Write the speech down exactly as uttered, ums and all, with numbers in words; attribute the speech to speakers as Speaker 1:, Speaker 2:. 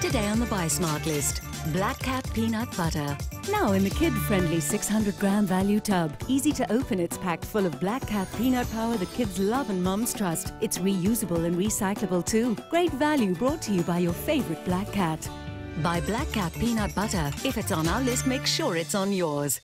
Speaker 1: today on the Buy Smart list. Black Cat Peanut Butter.
Speaker 2: Now in the kid-friendly six hundred gram value tub. Easy to open, it's packed full of Black Cat peanut power that kids love and mums trust. It's reusable and recyclable too. Great value brought to you by your favorite Black Cat.
Speaker 1: Buy Black Cat Peanut Butter. If it's on our list, make sure it's on yours.